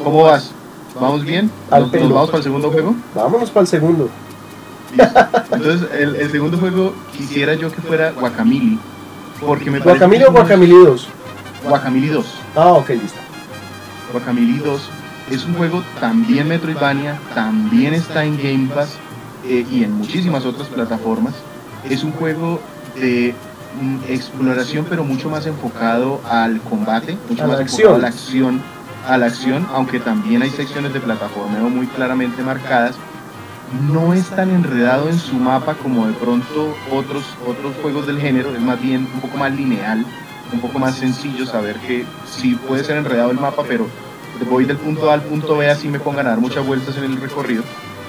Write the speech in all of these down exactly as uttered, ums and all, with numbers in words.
¿Cómo vas? ¿Vamos bien? ¿Nos, ¿Nos vamos para el segundo juego? Vámonos para el segundo. Listo. Entonces, el, el segundo juego quisiera yo que fuera Guacamelee. Porque me ¿Guacamelee o Guacamelee dos? Guacamelee dos. Ah, ok, listo. Guacamelee dos es un juego también Metroidvania, también está en Game Pass eh, y en muchísimas otras plataformas. Es un juego de mm, exploración, pero mucho más enfocado al combate, mucho a más la enfocado acción. a la acción, a la acción, aunque también hay secciones de plataformeo muy claramente marcadas. No es tan enredado en su mapa como de pronto otros, otros juegos del género, es más bien un poco más lineal, un poco más sencillo saber que sí puede ser enredado el mapa, pero voy del punto A al punto B, así me pongan a dar muchas vueltas en el recorrido.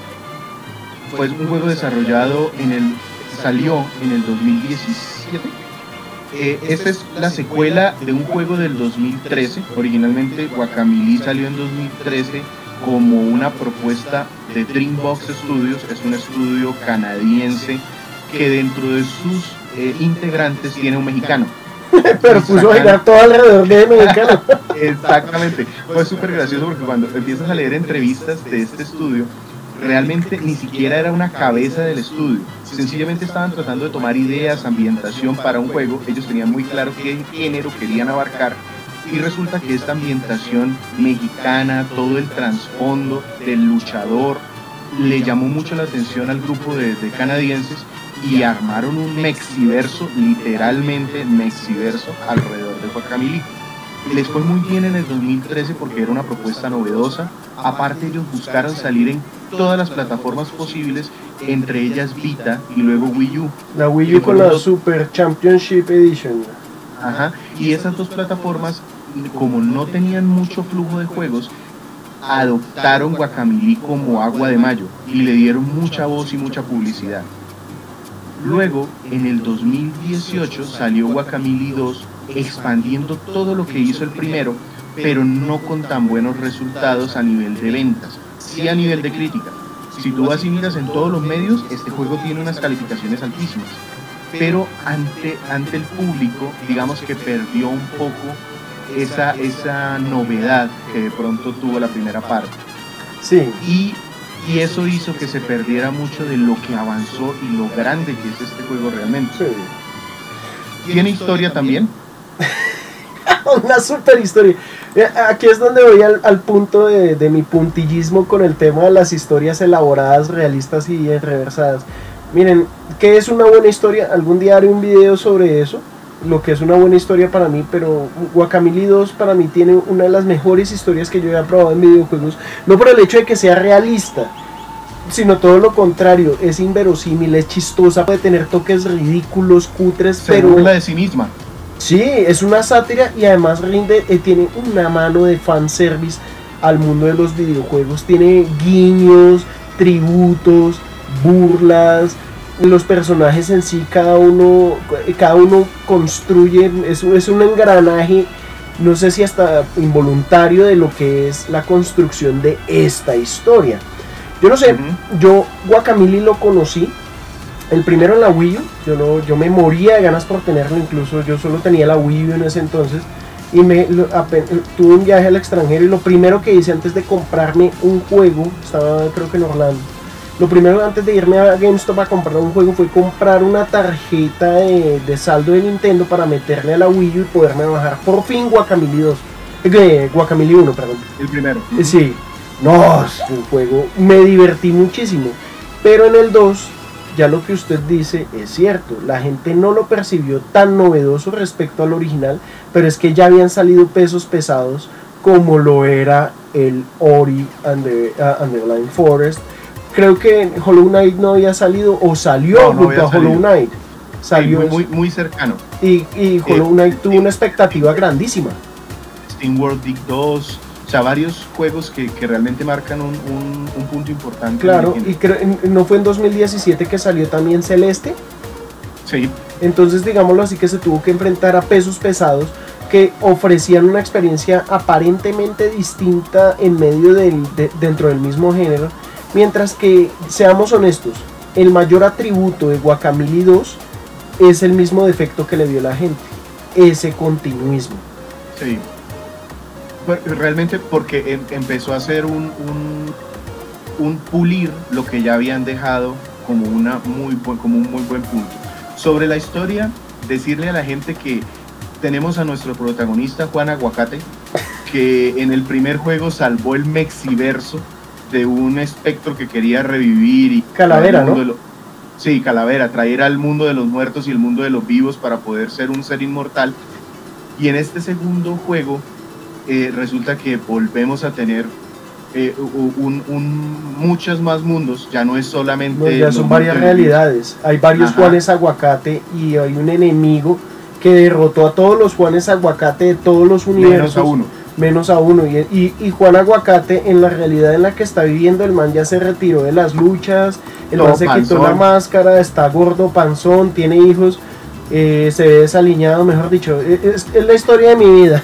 Pues un juego desarrollado en el, salió en el dos mil diecisiete. Eh, esta es la secuela de un juego del dos mil trece. Originalmente Guacamelee salió en dos mil trece como una propuesta de Dreambox Studios. Es un estudio canadiense que dentro de sus eh, integrantes tiene un mexicano. Pero puso a girar todo alrededor de mexicano. Exactamente. Fue súper gracioso porque cuando empiezas a leer entrevistas de este estudio, realmente ni siquiera era una cabeza del estudio. Sencillamente estaban tratando de tomar ideas, ambientación para un juego. Ellos tenían muy claro qué género querían abarcar. Y resulta que esta ambientación mexicana, todo el trasfondo del luchador, le llamó mucho la atención al grupo de, de canadienses y armaron un mexiverso, literalmente mexiverso, alrededor de Guacamelee. Les fue muy bien en el dos mil trece porque era una propuesta novedosa. Aparte, ellos buscaron salir en todas las plataformas posibles, entre ellas Vita y luego Wii U. La Wii U con la Super Championship Edition. Ajá, y esas dos plataformas, como no tenían mucho flujo de juegos, adoptaron Guacamelee como agua de mayo y le dieron mucha voz y mucha publicidad. Luego, en el dos mil dieciocho salió Guacamelee dos, expandiendo todo lo que hizo el primero, pero no con tan buenos resultados a nivel de ventas, sí a nivel de crítica. Si tú vas y miras en todos los medios, este juego tiene unas calificaciones altísimas, pero ante, ante el público, digamos que perdió un poco esa, esa novedad que de pronto tuvo la primera parte. Sí. Y Y eso hizo que se perdiera mucho de lo que avanzó y lo grande que es este juego realmente. Sí. ¿Tiene historia también? Una super historia. Aquí es donde voy al, al punto de, de mi puntillismo con el tema de las historias elaboradas, realistas y reversadas. Miren, ¿qué es una buena historia? Algún día haré un video sobre eso, lo que es una buena historia para mí, pero Guacamelee dos para mí tiene una de las mejores historias que yo he probado en videojuegos, no por el hecho de que sea realista, sino todo lo contrario, es inverosímil, es chistosa, puede tener toques ridículos, cutres, Se pero... burla de sí misma. Sí, es una sátira y además rinde, eh, tiene una mano de fanservice al mundo de los videojuegos, tiene guiños, tributos, burlas. Los personajes en sí, cada uno, cada uno construye, es, es un engranaje, no sé si hasta involuntario, de lo que es la construcción de esta historia. Yo no sé, uh-huh. yo Guacamelee lo conocí, el primero en la Wii U, yo, no, yo me moría de ganas por tenerlo, incluso yo solo tenía la Wii U en ese entonces, y me, lo, apenas, tuve un viaje al extranjero y lo primero que hice antes de comprarme un juego, estaba creo que en Orlando, lo primero antes de irme a GameStop a comprar un juego fue comprar una tarjeta de, de saldo de Nintendo para meterle a la Wii U y poderme bajar por fin Guacamelee dos. Eh, Guacamelee uno, perdón. El primero. Eh, sí. No, es un juego. Me divertí muchísimo. Pero en el dos, ya lo que usted dice es cierto. La gente no lo percibió tan novedoso respecto al original, pero es que ya habían salido pesos pesados como lo era el Ori and the, uh, and the Blind Forest. Creo que Hollow Knight no había salido, o salió no, no junto a Hollow Knight. Salió sí, muy, muy, muy cercano. Y, y Hollow eh, Knight tuvo una expectativa grandísima. Steam World Dig dos, o sea, varios juegos que, que realmente marcan un, un, un punto importante. Claro, y creo, ¿no fue en dos mil diecisiete que salió también Celeste? Sí. Entonces, digámoslo así, que se tuvo que enfrentar a pesos pesados que ofrecían una experiencia aparentemente distinta en medio del, de, dentro del mismo género. Mientras que, seamos honestos, el mayor atributo de Guacamelee dos es el mismo defecto que le dio la gente, ese continuismo. Sí. Pues, realmente porque em, empezó a hacer un, un, un pulir lo que ya habían dejado como, una muy buen, como un muy buen punto. Sobre la historia, decirle a la gente que tenemos a nuestro protagonista Juan Aguacate, que en el primer juego salvó el Mexiverso de un espectro que quería revivir y Calavera, ¿no? Lo, sí, Calavera, traer al mundo de los muertos y el mundo de los vivos para poder ser un ser inmortal. Y en este segundo juego eh, resulta que volvemos a tener eh, un, un, muchos más mundos, ya no es solamente... No, ya son varias realidades, hay varios Ajá. Juanes Aguacate y hay un enemigo que derrotó a todos los Juanes Aguacate de todos los universos. Menos a uno. Menos a uno. Y, y, y Juan Aguacate, en la realidad en la que está viviendo, el man ya se retiró de las luchas, el Todo man se panzón. quitó la máscara, está gordo, panzón, tiene hijos, eh, se ve desaliñado, mejor dicho. Es, es la historia de mi vida.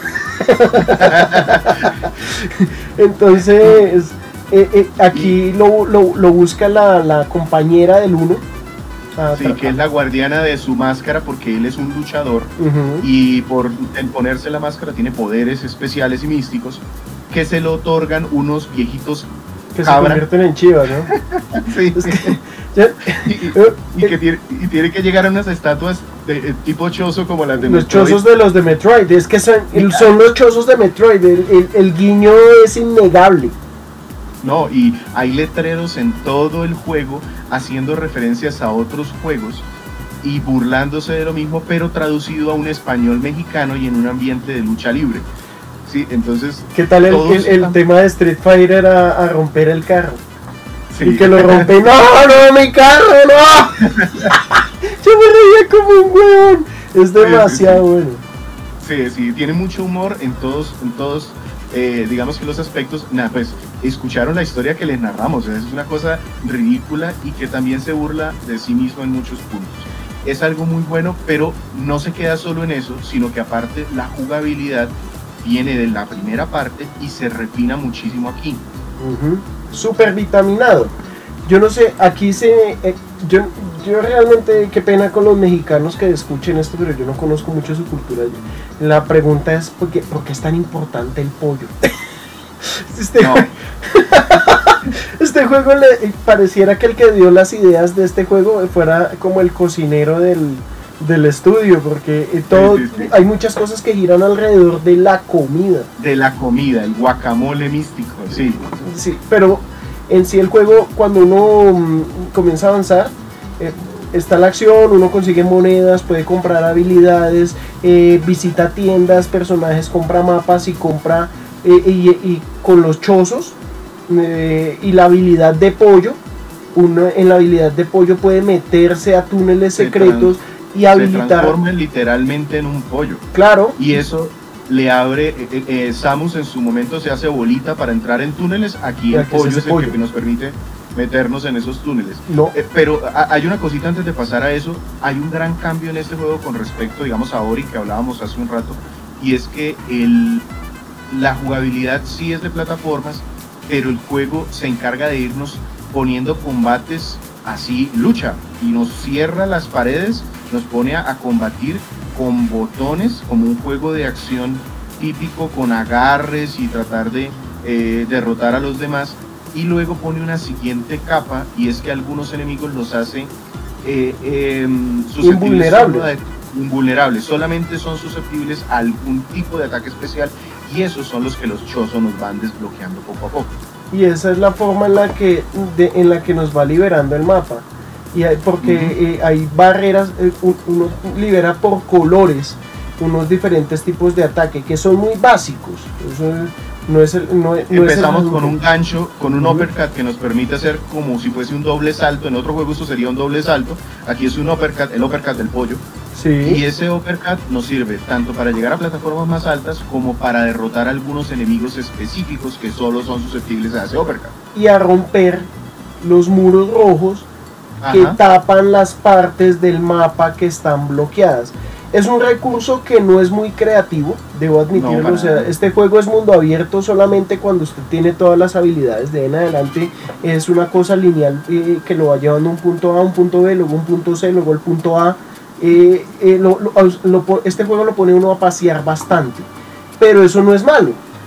Entonces, eh, eh, aquí lo, lo, lo busca la, la compañera del uno. Sí, que es la guardiana de su máscara porque él es un luchador uh-huh. y por ponerse la máscara tiene poderes especiales y místicos que se lo otorgan unos viejitos que cabra. Se convierten en chivas, ¿no? Sí. Es que, ya, y, y, y que tiene, y tiene que llegar a unas estatuas de, de tipo chozo como las de los Metroid. Los chozos de los de Metroid, es que son, son los chozos de Metroid, el, el, el guiño es innegable. No, y hay letreros en todo el juego haciendo referencias a otros juegos y burlándose de lo mismo, pero traducido a un español mexicano y en un ambiente de lucha libre. Sí, entonces... ¿Qué tal el, el, el tema de Street Fighter a, a romper el carro? Sí. Y que lo rompe, ¡no, no, mi carro, no! Yo me reía como un huevón. Es demasiado sí, sí, sí. bueno. Sí, sí, tiene mucho humor en todos, en todos eh, digamos que los aspectos. Nah, pues escucharon la historia que les narramos, es una cosa ridícula y que también se burla de sí mismo en muchos puntos. Es algo muy bueno, pero no se queda solo en eso, sino que aparte la jugabilidad viene de la primera parte y se refina muchísimo aquí. Uh-huh. Súper vitaminado. Yo no sé, aquí se... Eh, yo, yo realmente, qué pena con los mexicanos que escuchen esto, pero yo no conozco mucho su cultura. La pregunta es, ¿por qué, ¿por qué es tan importante el pollo? Este, no. Este juego le pareciera que el que dio las ideas de este juego fuera como el cocinero del, del estudio, porque todo, sí, sí, sí. hay muchas cosas que giran alrededor de la comida. De la comida, el guacamole místico, sí. Sí, pero en sí el juego, cuando uno um, comienza a avanzar, eh, está la acción, uno consigue monedas, puede comprar habilidades, eh, visita tiendas, personajes, compra mapas y compra... Eh, y, y con los chozos eh, y la habilidad de pollo, uno en la habilidad de pollo puede meterse a túneles se secretos trans, y habilitar. Se transforma literalmente en un pollo. Claro. Y eso le abre, eh, eh, Samus en su momento se hace bolita para entrar en túneles, aquí ya el pollo es, es el pollo. que nos permite meternos en esos túneles. No. Eh, pero a, hay una cosita antes de pasar a eso, hay un gran cambio en este juego con respecto, digamos, a Ori, que hablábamos hace un rato, y es que el... la jugabilidad sí es de plataformas, pero el juego se encarga de irnos poniendo combates así, lucha, y nos cierra las paredes, nos pone a, a combatir con botones, como un juego de acción típico, con agarres y tratar de eh, derrotar a los demás, y luego pone una siguiente capa, y es que algunos enemigos los hace eh, eh, invulnerables. invulnerables, solamente son susceptibles a algún tipo de ataque especial, y esos son los que los chozos nos van desbloqueando poco a poco. Y esa es la forma en la que, de, en la que nos va liberando el mapa. Y hay, porque uh-huh. eh, hay barreras, eh, uno libera por colores unos diferentes tipos de ataque que son muy básicos. Eso no es el, no, no Empezamos es el... con un gancho, con un uh-huh. uppercut que nos permite hacer como si fuese un doble salto. En otro juego eso sería un doble salto. Aquí es un uppercut, el uppercut del pollo. Sí. Y ese uppercut nos sirve tanto para llegar a plataformas más altas como para derrotar a algunos enemigos específicos que solo son susceptibles a ese uppercut. Y a romper los muros rojos que Ajá. tapan las partes del mapa que están bloqueadas. Es un recurso que no es muy creativo, debo admitirlo. No, o sea, este juego es mundo abierto solamente cuando usted tiene todas las habilidades. De en adelante es una cosa lineal eh, que lo va llevando a un punto A, un punto B, luego un punto C, luego el punto A. Eh, eh, lo, lo, lo, este juego lo pone uno a pasear bastante, pero eso no es malo,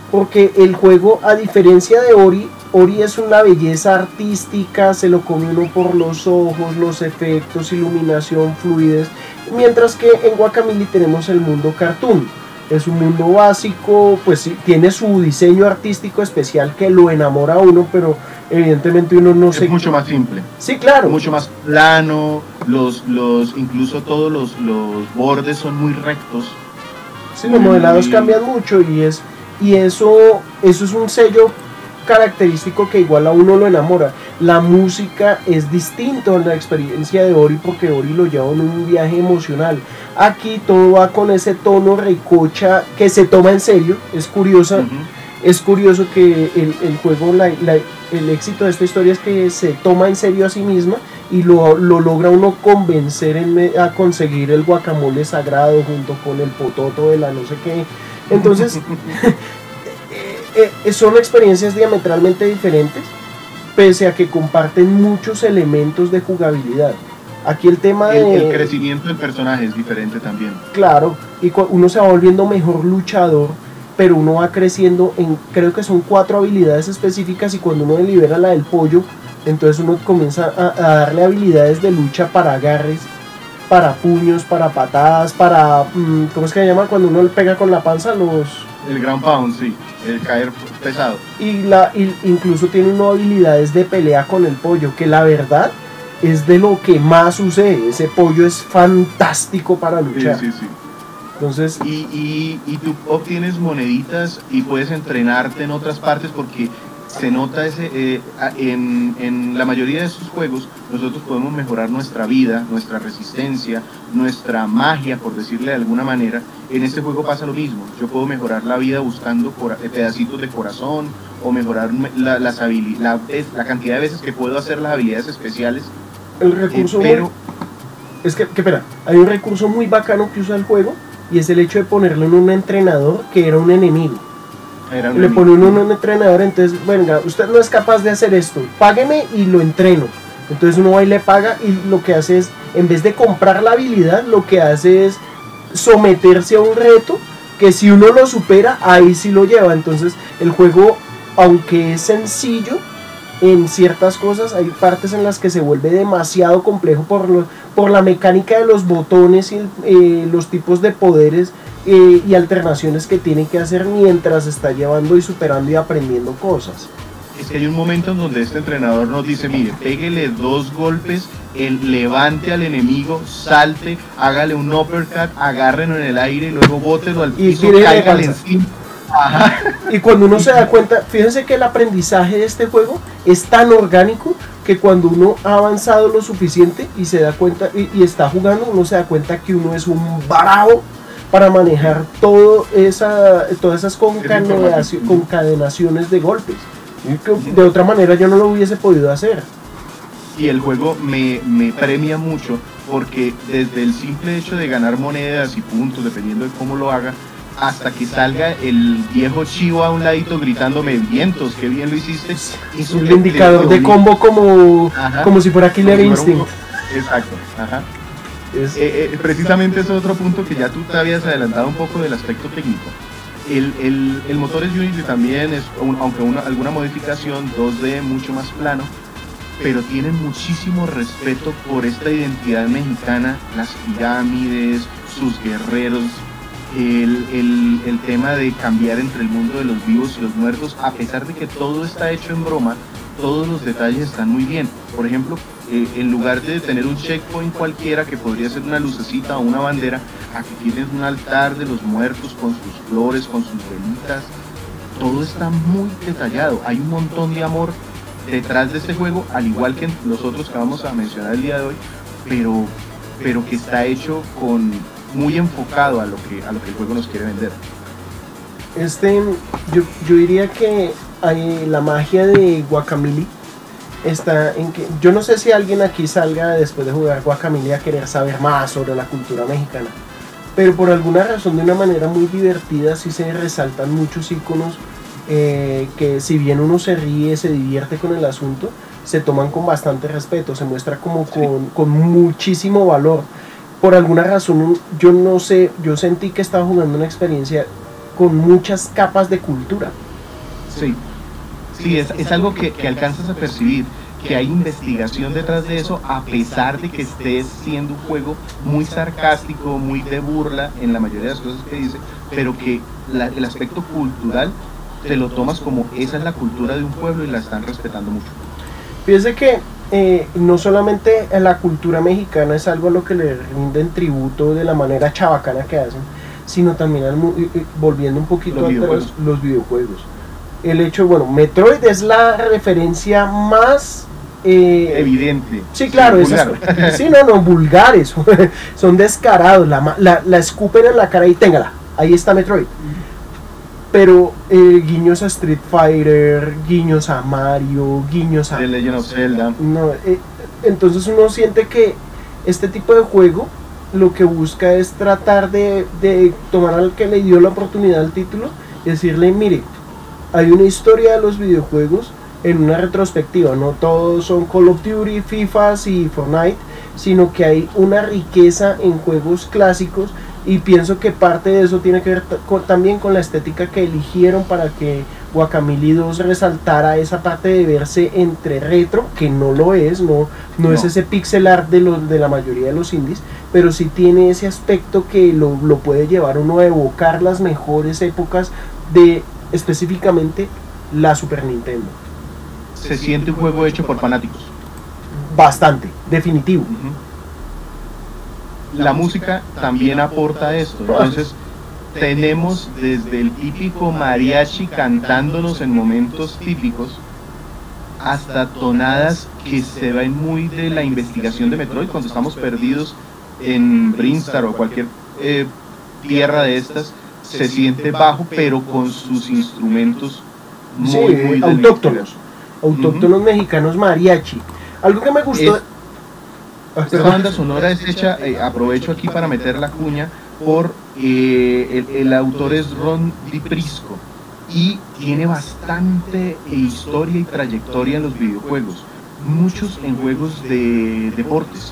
porque el juego, a diferencia de Ori, Ori es una belleza artística, se lo come uno por los ojos, los efectos, iluminación, fluidez, mientras que en Guacamelee tenemos el mundo cartoon. Es un mundo básico, pues sí, tiene su diseño artístico especial que lo enamora a uno, pero evidentemente uno no se... Es mucho más simple. Sí, claro. Mucho más plano, los, los, incluso todos los, los bordes son muy rectos. Sí, los modelados y... cambian mucho y es y eso, eso es un sello característico que igual a uno lo enamora. La música es distinto a la experiencia de Ori porque Ori lo lleva en un viaje emocional. Aquí todo va con ese tono recocha que se toma en serio. Es curiosa, uh-huh. es curioso que el, el juego, la, la, el éxito de esta historia es que se toma en serio a sí misma y lo, lo logra uno convencer en, a conseguir el guacamole sagrado junto con el pototo de la no sé qué. Entonces eh, eh, son experiencias diametralmente diferentes, pese a que comparten muchos elementos de jugabilidad. Aquí el tema el, de... El crecimiento del personaje es diferente también. Claro, y uno se va volviendo mejor luchador, pero uno va creciendo en, creo que son cuatro habilidades específicas, y cuando uno libera la del pollo, entonces uno comienza a, a darle habilidades de lucha para agarres, para puños, para patadas, para... ¿cómo es que se llama? Cuando uno le pega con la panza, los... El ground pound, sí, el caer pesado. Y, la, y incluso tiene unas habilidades de pelea con el pollo, que la verdad es de lo que más sucede. Ese pollo es fantástico para luchar. Sí, sí, sí. Entonces... Y, y, y tú obtienes moneditas y puedes entrenarte en otras partes porque... Se nota ese eh, en, en la mayoría de esos juegos nosotros podemos mejorar nuestra vida, nuestra resistencia, nuestra magia, por decirle de alguna manera. En este juego pasa lo mismo. Yo puedo mejorar la vida buscando pedacitos de corazón o mejorar la, las la, la cantidad de veces que puedo hacer las habilidades especiales. El recurso eh, pero muy, es que, que espera, hay un recurso muy bacano que usa el juego y es el hecho de ponerle en un entrenador que era un enemigo. Era un le pone uno un entrenador, entonces, venga, usted no es capaz de hacer esto, págueme y lo entreno. Entonces uno va y le paga y lo que hace es, en vez de comprar la habilidad, lo que hace es someterse a un reto que si uno lo supera, ahí sí lo lleva. Entonces el juego, aunque es sencillo en ciertas cosas, hay partes en las que se vuelve demasiado complejo por, lo, por la mecánica de los botones y eh, los tipos de poderes Eh, y alternaciones que tiene que hacer mientras está llevando y superando y aprendiendo cosas. Es que hay un momento en donde este entrenador nos dice, mire, péguele dos golpes, el, levante al enemigo, salte, hágale un uppercut, agárrenlo en el aire, luego bótelo al piso, cáigale encima. Ajá. Y cuando uno se da cuenta, fíjense que el aprendizaje de este juego es tan orgánico que cuando uno ha avanzado lo suficiente y se da cuenta y, y está jugando, uno se da cuenta que uno es un bravo para manejar todo esa, todas esas concadenaciones, concadenaciones de golpes. De otra manera yo no lo hubiese podido hacer. Y el juego me, me premia mucho porque desde el simple hecho de ganar monedas y puntos, dependiendo de cómo lo haga, hasta que salga el viejo chivo a un ladito gritándome, vientos, qué bien lo hiciste. Es un indicador de combo como, como si fuera Killer Instinct. Exacto, ajá. Es, eh, eh, precisamente ese es otro punto que ya tú te habías adelantado un poco del aspecto técnico. El, el, el motor es Unity también, es un, aunque una, alguna modificación dos D mucho más plano, pero tienen muchísimo respeto por esta identidad mexicana, las pirámides, sus guerreros, el, el, el tema de cambiar entre el mundo de los vivos y los muertos, a pesar de que todo está hecho en broma, todos los detalles están muy bien. Por ejemplo, eh, en lugar de tener un checkpoint cualquiera que podría ser una lucecita o una bandera, aquí tienes un altar de los muertos con sus flores, con sus velitas. Todo está muy detallado. Hay un montón de amor detrás de este juego, al igual que en los otros que vamos a mencionar el día de hoy, pero, pero que está hecho con muy enfocado a lo que a lo que el juego nos quiere vender. Este, yo, yo diría que hay la magia de Guacamelee está en que yo no sé si alguien aquí salga después de jugar Guacamelee a querer saber más sobre la cultura mexicana, pero por alguna razón, de una manera muy divertida, sí se resaltan muchos iconos eh, que, si bien uno se ríe, se divierte con el asunto, se toman con bastante respeto, se muestra como con, sí. con muchísimo valor. Por alguna razón, yo no sé, yo sentí que estaba jugando una experiencia con muchas capas de cultura. Sí, sí, es, es algo que, que alcanzas a percibir, que hay investigación detrás de eso, a pesar de que estés siendo un juego muy sarcástico, muy de burla en la mayoría de las cosas que dice, pero que la, el aspecto cultural te lo tomas como esa es la cultura de un pueblo y la están respetando mucho. Fíjese que eh, no solamente la cultura mexicana es algo a lo que le rinden tributo de la manera chabacana que hacen, sino también al, volviendo un poquito los atrás, videojuegos. los videojuegos. El hecho, bueno, Metroid es la referencia más eh, evidente. Sí, claro, sí, esas, sí, no, no, vulgares, son descarados, la, la, la escupen en la cara y téngala, ahí está Metroid. Pero eh, guiños a Street Fighter, guiños a Mario, guiños a... The Legend of Zelda. No, eh, entonces uno siente que este tipo de juego lo que busca es tratar de, de tomar al que le dio la oportunidad al título y decirle, mire, hay una historia de los videojuegos en una retrospectiva, no todos son Call of Duty, FIFA y Fortnite, sino que hay una riqueza en juegos clásicos y pienso que parte de eso tiene que ver con, también con la estética que eligieron para que Guacamelee dos resaltara esa parte de verse entre retro, que no lo es, no, no, no. es ese pixel art de, los, de la mayoría de los indies, pero sí tiene ese aspecto que lo, lo puede llevar uno a evocar las mejores épocas de específicamente la Super Nintendo. Se siente un juego hecho por fanáticos. Bastante, definitivo. Uh-huh. La música también aporta esto. Entonces tenemos desde el típico mariachi cantándonos en momentos típicos hasta tonadas que se ven muy de la investigación de Metroid cuando estamos perdidos en Brinstar o cualquier eh, tierra de estas. Se siente bajo pero con sus instrumentos muy, sí, muy autóctonos autóctonos uh-huh. mexicanos mariachi. Algo que me gustó es, esta banda sonora es hecha, eh, aprovecho aquí para meter la cuña, por eh, el, el autor es Ron DiPrisco y tiene bastante historia y trayectoria en los videojuegos, muchos en juegos de deportes,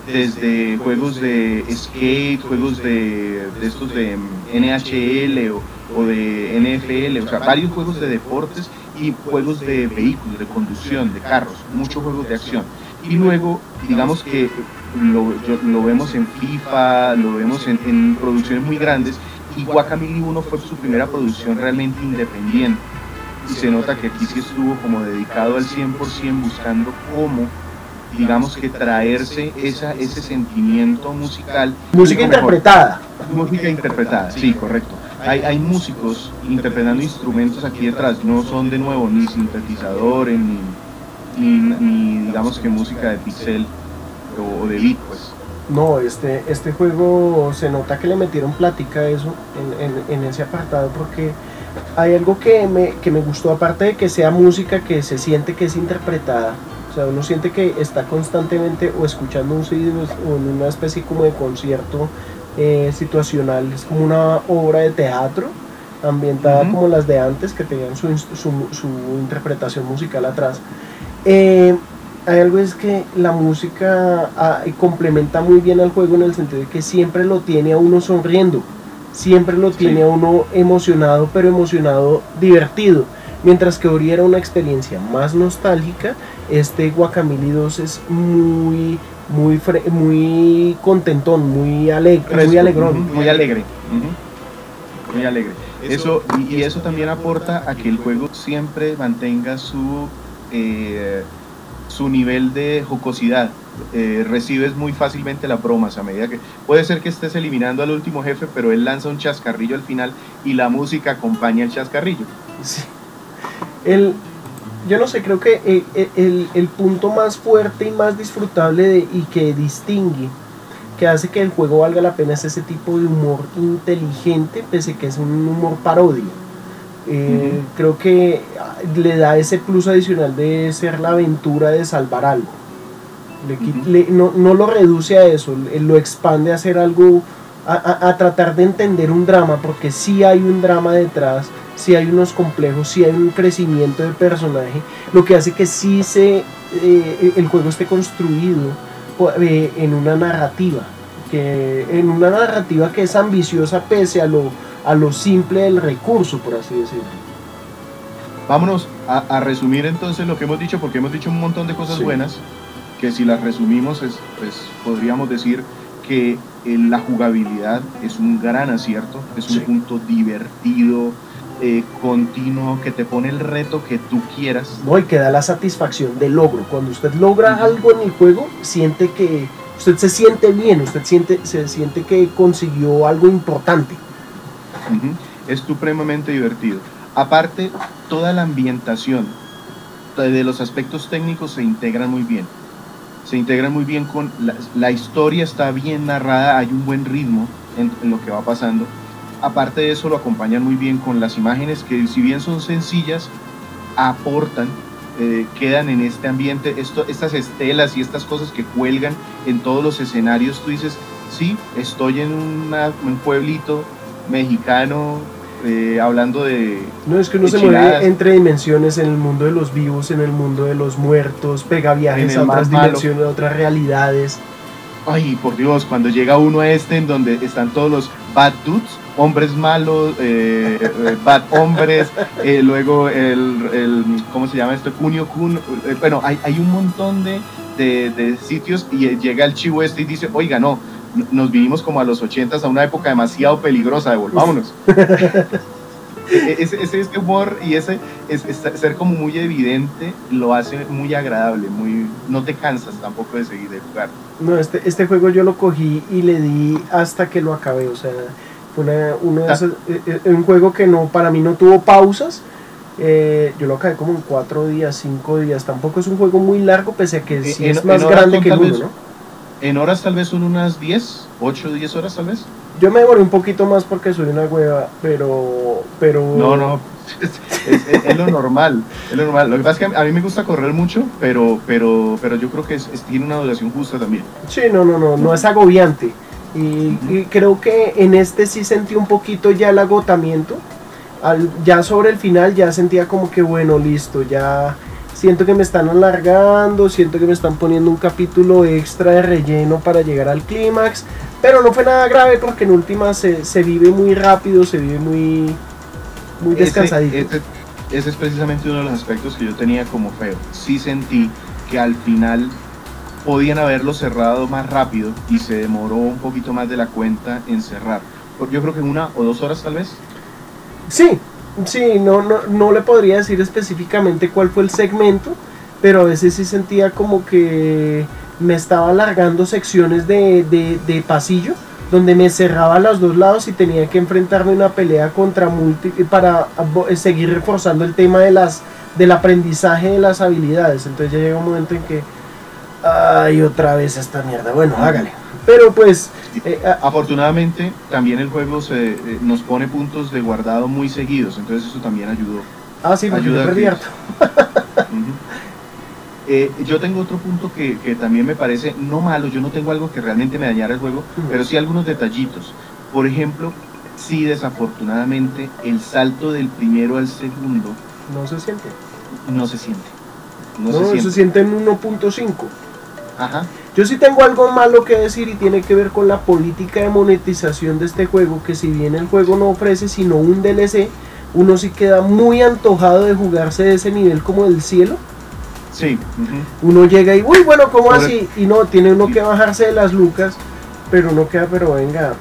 desde juegos de skate, juegos de, de estos de N H L o, o de N F L, o sea, varios juegos de deportes y juegos de vehículos, de conducción, de carros, muchos juegos de acción. Y luego, digamos que lo, yo, lo vemos en FIFA, lo vemos en, en producciones muy grandes, y Guacamelee uno fue su primera producción realmente independiente. Y se nota que aquí sí estuvo como dedicado al cien por ciento buscando cómo, digamos que traerse esa, ese sentimiento musical. Música interpretada. Mejor. Música interpretada, sí, correcto. Hay, hay músicos interpretando instrumentos aquí detrás, no son de nuevo ni sintetizadores, ni, ni, ni digamos que música de pixel o, o de beat, pues. No, este, este juego se nota que le metieron plática a eso en, en, en ese apartado, porque hay algo que me, que me gustó, aparte de que sea música que se siente que es interpretada. O sea, uno siente que está constantemente o escuchando un C D o en una especie como de concierto eh, situacional, es como una obra de teatro ambientada uh-huh. como las de antes, que tenían su, su, su interpretación musical atrás. Eh, hay algo es que la música ah, complementa muy bien al juego en el sentido de que siempre lo tiene a uno sonriendo, siempre lo tiene sí. a uno emocionado, pero emocionado divertido. Mientras que Ori era una experiencia más nostálgica, este Guacamelee dos es muy, muy, fre- muy contentón, muy, alegre, muy alegrón. Uh-huh, muy alegre. Uh-huh. Muy alegre. Eso, y, y eso también aporta a que el juego siempre mantenga su, eh, su nivel de jocosidad. Eh, recibes muy fácilmente las bromas a medida que... Puede ser que estés eliminando al último jefe, pero él lanza un chascarrillo al final y la música acompaña el chascarrillo. Sí. El, yo no sé, creo que el, el, el punto más fuerte y más disfrutable de, y que distingue, que hace que el juego valga la pena, es ese tipo de humor inteligente, pese que es un humor parodia. Eh, uh-huh. Creo que le da ese plus adicional de ser la aventura de salvar algo. Le, uh-huh. le, no, no lo reduce a eso, lo expande a hacer algo, a, a, a tratar de entender un drama, porque sí hay un drama detrás. Si hay unos complejos, si hay un crecimiento de personaje, lo que hace que sí se, eh, el juego esté construido eh, en una narrativa, que, en una narrativa que es ambiciosa pese a lo, a lo simple del recurso, por así decirlo. Vámonos a, a resumir entonces lo que hemos dicho, porque hemos dicho un montón de cosas sí. buenas, que si las resumimos, es, pues podríamos decir que eh, la jugabilidad es un gran acierto, es un sí. punto divertido, eh, continuo, que te pone el reto que tú quieras. No, y que da la satisfacción del logro. Cuando usted logra uh-huh. algo en el juego, siente que usted se siente bien, usted siente, se siente que consiguió algo importante. Uh-huh. Es supremamente divertido. Aparte, toda la ambientación de los aspectos técnicos se integran muy bien. Se integran muy bien con la, la historia, está bien narrada, hay un buen ritmo en, en lo que va pasando. Aparte de eso, lo acompañan muy bien con las imágenes que, si bien son sencillas, aportan, eh, quedan en este ambiente. Esto, estas estelas y estas cosas que cuelgan en todos los escenarios, tú dices, sí, estoy en una, un pueblito mexicano, eh, hablando de... No, es que uno se mueve entre dimensiones, en el mundo de los vivos, en el mundo de los muertos, pega viajes a otras dimensiones, a otras realidades. Ay, por Dios, cuando llega uno a este en donde están todos los bad dudes, hombres malos, eh, eh, bad hombres, eh, luego el, el, ¿cómo se llama esto? Kunio Kun, eh, bueno, hay, hay un montón de, de, de sitios y llega el chivo este y dice, oiga, no, nos vivimos como a los ochentas, a una época demasiado peligrosa, devolvámonos. ese, ese, ese humor y ese es, es, ser como muy evidente lo hace muy agradable, muy, no te cansas tampoco de seguir de jugar. No, este, este juego yo lo cogí y le di hasta que lo acabé, o sea, fue una, uno de esos, eh, un juego que no, para mí no tuvo pausas. Eh, yo lo acabé como en cuatro días, cinco días, tampoco es un juego muy largo, pese a que sí en, es más grande que el uno, ¿no? En horas tal vez son unas diez, ocho, diez horas tal vez. Yo me demoré un poquito más porque soy una hueva, pero... pero... No, no, es, es, es lo normal, es lo normal. Lo que pasa es que a mí me gusta correr mucho, pero, pero, pero yo creo que es, es, tiene una duración justa también. Sí, no, no, no, no es agobiante. Y, uh-huh. y creo que en este sí sentí un poquito ya el agotamiento. Al, ya sobre el final ya sentía como que bueno, listo, ya... Siento que me están alargando, siento que me están poniendo un capítulo extra de relleno para llegar al clímax, pero no fue nada grave porque en última se, se vive muy rápido, se vive muy, muy descansadito. Ese, ese, ese es precisamente uno de los aspectos que yo tenía como feo. Sí sentí que al final podían haberlo cerrado más rápido y se demoró un poquito más de la cuenta en cerrar. Yo creo que una o dos horas tal vez. Sí. Sí, no, no, no le podría decir específicamente cuál fue el segmento, pero a veces sí sentía como que me estaba alargando secciones de, de, de pasillo, donde me cerraba a los dos lados y tenía que enfrentarme a una pelea contra multi para seguir reforzando el tema de las, del aprendizaje de las habilidades. Entonces ya llega un momento en que, ay, otra vez esta mierda, bueno, hágale. Pero pues... Eh, afortunadamente también el juego se, eh, nos pone puntos de guardado muy seguidos, entonces eso también ayudó. Ah, sí, porque yo perdí harto. uh-huh. eh, yo tengo otro punto que, que también me parece no malo, yo no tengo algo que realmente me dañara el juego, uh-huh. pero sí algunos detallitos. Por ejemplo, sí, desafortunadamente el salto del primero al segundo no se siente. No se siente. No, no se, siente. se siente en uno punto cinco. Ajá. Yo sí tengo algo malo que decir y tiene que ver con la política de monetización de este juego, que si bien el juego no ofrece sino un D L C, uno sí queda muy antojado de jugarse de ese nivel como del cielo. Sí. Uh-huh. Uno llega y, uy, bueno, ¿cómo Por así? El... Y no, tiene uno que bajarse de las lucas, pero uno queda, pero venga.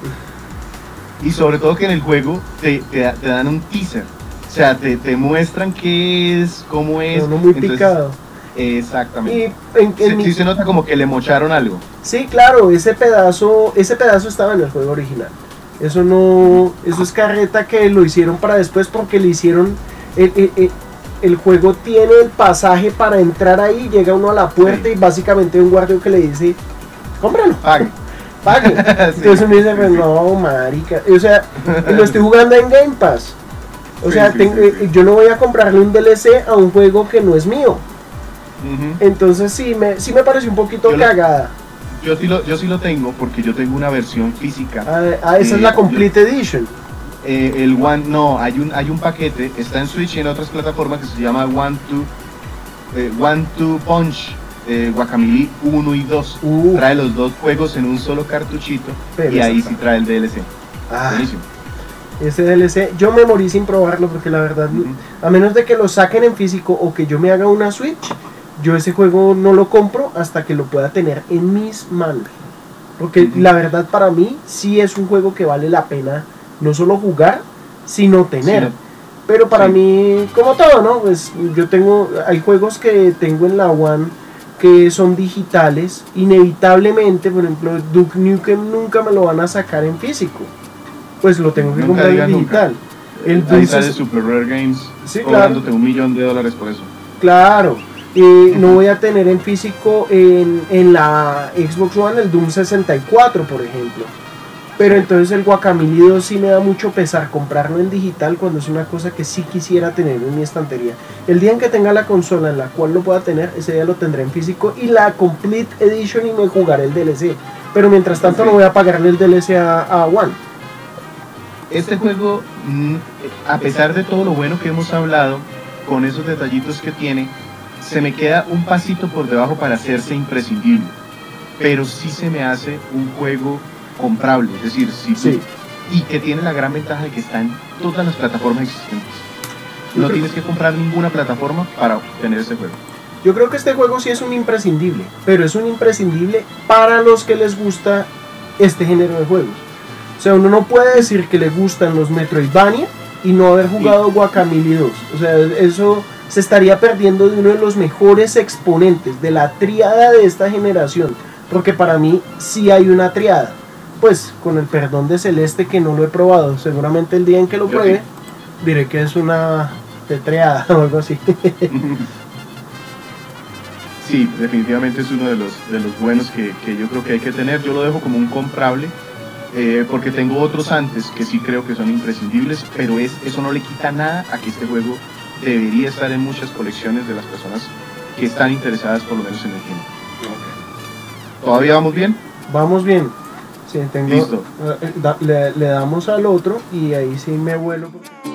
Y sobre todo que en el juego te, te, te dan un teaser, o sea, te, te muestran qué es, cómo es. Uno muy Entonces, picado. Exactamente. Y en, en sí, mi... sí se nota como que le mocharon algo. Sí, claro, ese pedazo, ese pedazo estaba en el juego original. Eso no, eso es carreta que lo hicieron para después porque le hicieron, el, el, el, el juego tiene el pasaje para entrar ahí, llega uno a la puerta sí. y básicamente hay un guardia que le dice, cómpralo, pague. Pague. sí. Entonces me dice, pues no, marica, o sea, lo estoy jugando en Game Pass. O sí, sea, sí, tengo, sí, sí. yo no voy a comprarle un D L C a un juego que no es mío. Uh-huh. Entonces sí me, sí me pareció un poquito yo cagada. Lo, yo, sí lo, yo sí lo tengo porque yo tengo una versión física. Ah, ah esa eh, es la Complete yo, Edition. Eh, el One, no, hay un, hay un paquete, está en Switch y en otras plataformas que se llama One Two, eh, One Two Punch, eh, Guacamelee uno y dos. Uh. Trae los dos juegos en un solo cartuchito. Pero y ahí sí trae el D L C. Ah. Buenísimo. Ese D L C, yo me morí sin probarlo porque la verdad, Ujú. a menos de que lo saquen en físico o que yo me haga una Switch, yo ese juego no lo compro hasta que lo pueda tener en mis manos. Porque Ujú. la verdad para mí sí es un juego que vale la pena no solo jugar, sino tener. Sí, no. Pero para Sí. mí, como todo, ¿no? Pues yo tengo, hay juegos que tengo en la One que son digitales, inevitablemente, por ejemplo, Duke Nukem nunca me lo van a sacar en físico. Pues lo tengo que Nunca comprar en digas nunca. digital. El Ahí Doom sale ses- Super Rare Games Sí, claro. cobrándote un millón de dólares por eso. Claro, eh, no voy a tener en físico en, en la Xbox One el Doom sesenta y cuatro, por ejemplo. Pero entonces el Guacamelee dos sí me da mucho pesar comprarlo en digital cuando es una cosa que sí quisiera tener en mi estantería. El día en que tenga la consola en la cual lo pueda tener, ese día lo tendré en físico y la Complete Edition y me jugaré el D L C. Pero mientras tanto Ok. no voy a pagarle el D L C a, a One. Este juego, mm, a pesar de todo lo bueno que hemos hablado, con esos detallitos que tiene, se me queda un pasito por debajo para hacerse imprescindible. Pero sí se me hace un juego comprable, es decir, si tú- Sí. y que tiene la gran ventaja de que está en todas las plataformas existentes. No creo- tienes que comprar ninguna plataforma para obtener ese juego. Yo creo que este juego sí es un imprescindible, pero es un imprescindible para los que les gusta este género de juegos. O sea, uno no puede decir que le gustan los Metroidvania y no haber jugado Guacamelee dos. O sea, eso se estaría perdiendo de uno de los mejores exponentes de la tríada de esta generación. Porque para mí sí hay una tríada. Pues, con el perdón de Celeste, que no lo he probado. Seguramente el día en que lo Yo pruebe, sí. diré que es una tetreada o algo así. Sí, definitivamente es uno de los, de los buenos que, que yo creo que hay que tener. Yo lo dejo como un comprable, eh, porque tengo otros antes que sí creo que son imprescindibles, pero es, eso no le quita nada a que este juego debería estar en muchas colecciones de las personas que están interesadas por lo menos en el género. ¿Todavía vamos bien? Vamos bien. Sí, tengo, Listo. eh, da- le, le damos al otro y ahí sí me vuelo. porque-